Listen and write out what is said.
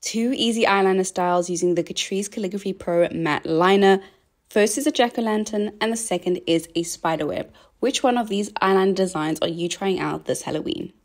two easy eyeliner styles using the CATRICE Calligraphy Pro Matte Liner. First is a jack-o'-lantern and the second is a spiderweb. Which one of these eyeliner designs are you trying out this Halloween?